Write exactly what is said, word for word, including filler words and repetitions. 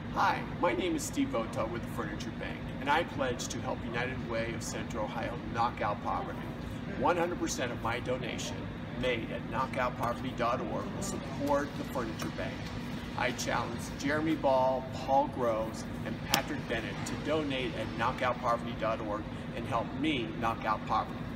Hi, my name is Steve Votel with the Furniture Bank, and I pledge to help United Way of Central Ohio knock out poverty. one hundred percent of my donation, made at knockout poverty dot org, will support the Furniture Bank. I challenge Jeremy Ball, Paul Groves, and Patrick Bennett to donate at knockout poverty dot org and help me knock out poverty.